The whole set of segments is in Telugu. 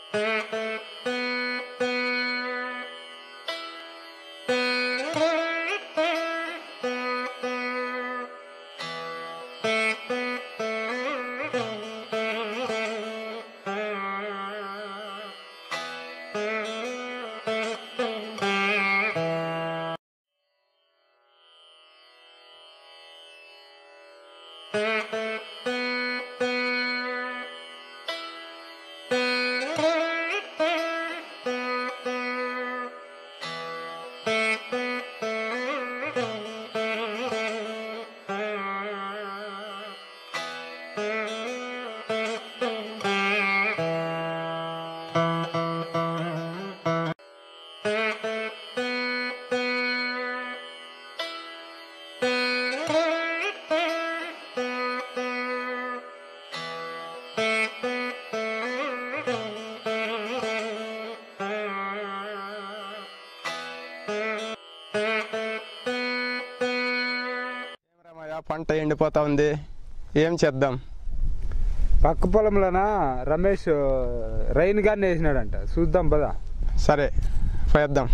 పంట ఎండిపోతా ఉంది, ఏం చేద్దాం? పక్క పొలంలోన రమేష్ రైన్ గన్ వేసినాడంట, చూద్దాం పదా. సరే పోయేద్దాం.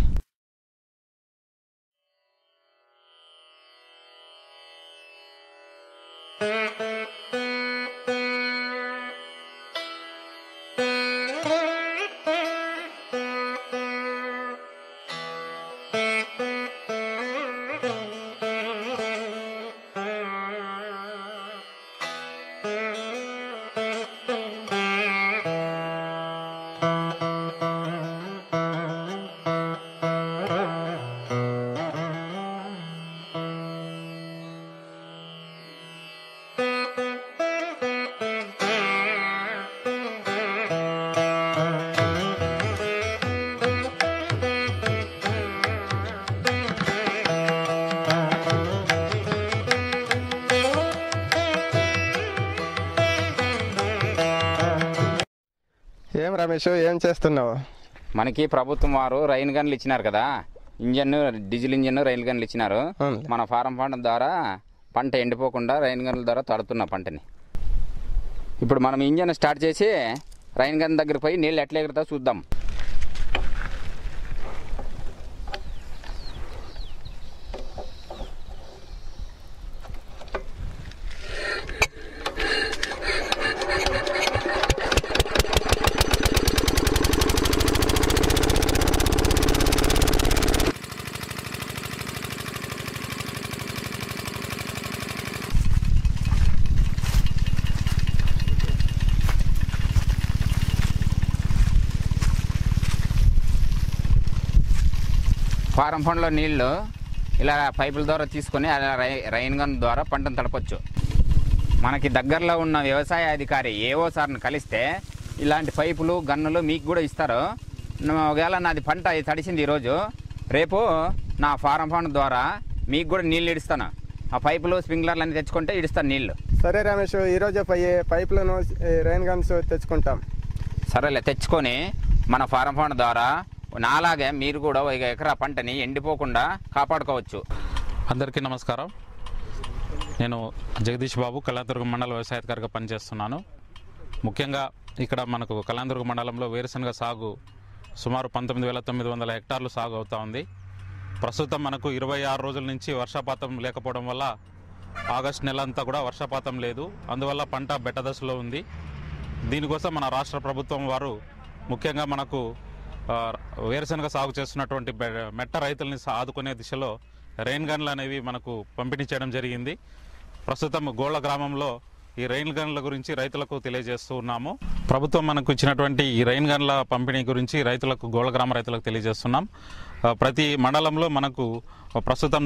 ఏం రమేష్, ఏం చేస్తున్నావు? మనకి ప్రభుత్వం వారు రైన్ గన్లు ఇచ్చినారు కదా, ఇంజన్, డీజిల్ ఇంజన్ రైన్ గన్లు ఇచ్చినారు. మన ఫారం పంట ద్వారా పంట ఎండిపోకుండా రైన్ గన్ల ద్వారా తడుతున్నా పంటని. ఇప్పుడు మనం ఇంజన్ స్టార్ట్ చేసి రైన్ గన్ దగ్గరికి పోయి నీళ్ళు ఎట్లా ఎగురుతావు చూద్దాం. ఫారం పండ్లో నీళ్లు ఇలా పైపుల ద్వారా తీసుకొని అలా రైన్ గన్ ద్వారా పంటను తడపచ్చు. మనకి దగ్గరలో ఉన్న వ్యవసాయ అధికారి ఏఓ సార్ని కలిస్తే ఇలాంటి పైపులు గన్నులు మీకు కూడా ఇస్తారు. ఒకవేళ నాది పంట తడిసింది ఈరోజు, రేపు నా ఫారం పంట ద్వారా మీకు కూడా నీళ్ళు ఇడుస్తాను. ఆ పైపులు స్ప్రింక్లర్లు అన్నీ తెచ్చుకుంటే ఇడుస్తాను నీళ్లు. సరే రమేష్, ఈరోజే పోయి పైపులను రైన్ గన్స్ తెచ్చుకుంటాం. సరేలే, తెచ్చుకొని మన ఫారం పంట ద్వారా నాలాగే మీరు కూడా 1 ఎకరా పంటని ఎండిపోకుండా కాపాడుకోవచ్చు. అందరికీ నమస్కారం. నేను జగదీష్ బాబు, కళ్యాణదుర్గం మండల వ్యవసాయ అధికారిగా పనిచేస్తున్నాను. ముఖ్యంగా ఇక్కడ మనకు కళ్యాణదుర్గం మండలంలో వేరుశనగ సాగు సుమారు 19,900 హెక్టార్లు సాగు అవుతూ ఉంది. ప్రస్తుతం మనకు 26 రోజుల నుంచి వర్షపాతం లేకపోవడం వల్ల ఆగస్టు నెల అంతా కూడా వర్షపాతం లేదు. అందువల్ల పంట బెట్ట దశలో ఉంది. దీనికోసం మన రాష్ట్ర ప్రభుత్వం వారు ముఖ్యంగా మనకు వేరుశనగ సాగు చేస్తున్నటువంటి మెట్ట రైతుల్ని ఆదుకునే దిశలో రైన్ గన్లు అనేవి మనకు పంపిణీ చేయడం జరిగింది. ప్రస్తుతం గోళ్ళ గ్రామంలో ఈ రైన్ గన్ల గురించి రైతులకు తెలియజేస్తూ ఉన్నాము. ప్రభుత్వం మనకు ఇచ్చినటువంటి ఈ రైన్ గన్ల పంపిణీ గురించి రైతులకు, గోళ్ళ గ్రామ రైతులకు తెలియజేస్తున్నాం. ప్రతి మండలంలో మనకు ప్రస్తుతం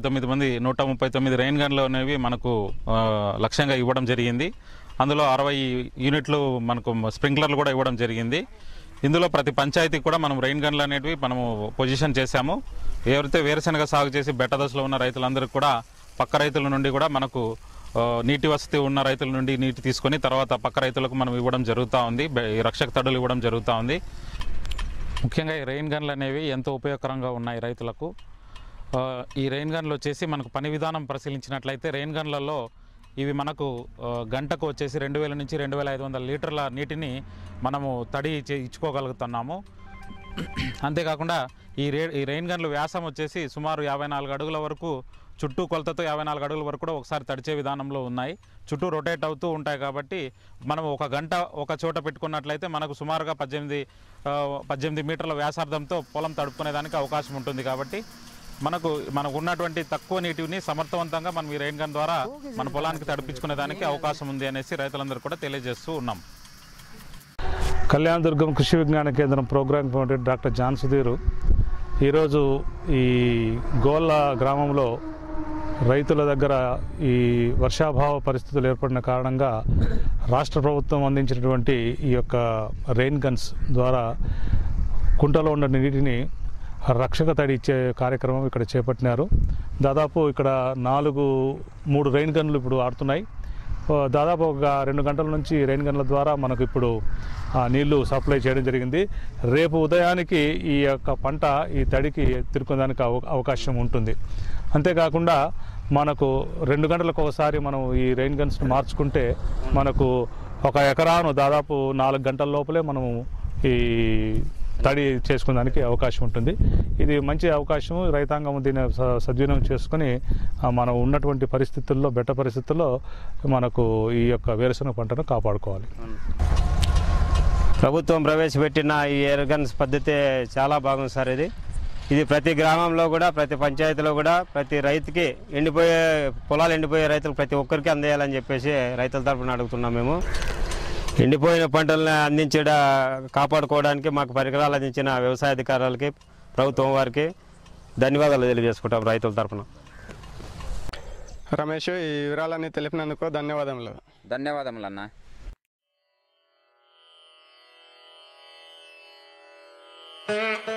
139 రైన్ గన్లు అనేవి మనకు లక్ష్యంగా ఇవ్వడం జరిగింది. అందులో 60 యూనిట్లు మనకు స్ప్రింక్లర్లు కూడా ఇవ్వడం జరిగింది. ఇందులో ప్రతి పంచాయతీకి కూడా మనం రైన్ గన్లు అనేవి మనము పొజిషన్ చేశాము. ఎవరైతే వేరుశనగ సాగు చేసి బెట్ట దశలో ఉన్న రైతులందరికీ కూడా పక్క రైతుల నుండి కూడా మనకు నీటి వసతి ఉన్న రైతుల నుండి నీటి తీసుకొని తర్వాత పక్క రైతులకు మనం ఇవ్వడం జరుగుతూ ఉంది. ఈ రక్షక తడులు ఇవ్వడం జరుగుతూ ఉంది. ముఖ్యంగా ఈ రైన్ గన్లు అనేవి ఎంతో ఉపయోగకరంగా ఉన్నాయి రైతులకు. ఈ రైన్ గన్లు వచ్చేసి మనకు పని విధానం పరిశీలించినట్లయితే రైన్ గన్లలో ఇవి మనకు గంటకు వచ్చేసి 2000 నుంచి 2500 లీటర్ల నీటిని మనము తడి ఇచ్చుకోగలుగుతున్నాము. అంతేకాకుండా ఈ రెయిన్ గన్లు వ్యాసం వచ్చేసి సుమారు 54 అడుగుల వరకు, చుట్టూ కొలతతో 54 అడుగుల వరకు కూడా ఒకసారి తడిచే విధానంలో ఉన్నాయి. చుట్టూ రొటేట్ అవుతూ ఉంటాయి కాబట్టి మనం ఒక గంట ఒక చోట పెట్టుకున్నట్లయితే మనకు సుమారుగా 18 మీటర్ల వ్యాసార్థంతో పొలం తడుపుకునేదానికి అవకాశం ఉంటుంది. కాబట్టి మనకు ఉన్నటువంటి తక్కువ నీటిని సమర్థవంతంగా మనం ఈ రెయిన్ గన్ ద్వారా మన పొలానికి తడిపించుకునేదానికి అవకాశం ఉంది అనేసి రైతులందరూ కూడా తెలియజేస్తూ ఉన్నాం. Kalyandurg Krishi Vigyana Kendram programme coordinator doctor John Sudheer ఈరోజు ఈ గోళ్ళ గ్రామంలో రైతుల దగ్గర ఈ వర్షాభావ పరిస్థితులు ఏర్పడిన కారణంగా రాష్ట్ర ప్రభుత్వం అందించినటువంటి ఈ యొక్క రెయిన్ గన్స్ ద్వారా కుంటలో ఉన్న నీటిని రక్షక తడి ఇచ్చే కార్యక్రమం ఇక్కడ చేపట్టినారు. దాదాపు ఇక్కడ 3 రెయిన్ గన్లు ఇప్పుడు ఆడుతున్నాయి. దాదాపు ఒక 2 గంటల నుంచి రెయిన్ గన్ల ద్వారా మనకు ఇప్పుడు నీళ్లు సప్లై చేయడం జరిగింది. రేపు ఉదయానికి ఈ యొక్క పంట ఈ తడికి తిరుకునేదానికి అవకాశం ఉంటుంది. అంతేకాకుండా మనకు 2 గంటలకు ఒకసారి మనం ఈ రెయిన్ గన్స్ని మార్చుకుంటే మనకు ఒక ఎకరాను దాదాపు 4 గంటల లోపలే మనము ఈ తడి చేసుకునేదానికి అవకాశం ఉంటుంది. ఇది మంచి అవకాశం. రైతాంగం దీన్ని సద్వినియోగం చేసుకుని మనం ఉన్నటువంటి పరిస్థితుల్లో, బెట్ట పరిస్థితుల్లో మనకు ఈ యొక్క వేరుశనగ పంటను కాపాడుకోవాలి. ప్రభుత్వం ప్రవేశపెట్టిన ఈ ఎయిర్ గన్స్ పద్ధతి చాలా బాగుంది సార్. ఇది ప్రతి గ్రామంలో కూడా, ప్రతి పంచాయతీలో కూడా ప్రతి రైతుకి పొలాలు ఎండిపోయే రైతులకు ప్రతి ఒక్కరికి అందేయాలని చెప్పేసి రైతుల తరఫున అడుగుతున్నాం. మేము ఎండిపోయిన పంటలను కాపాడుకోవడానికి మాకు పరికరాలు అందించిన వ్యవసాయ అధికారులకి, ప్రభుత్వం వారికి ధన్యవాదాలు తెలియజేసుకుంటాం రైతుల తరఫున. రమేష్, ఈ వివరాలన్నీ తెలిపినందుకు ధన్యవాదములు. ధన్యవాదములన్నా.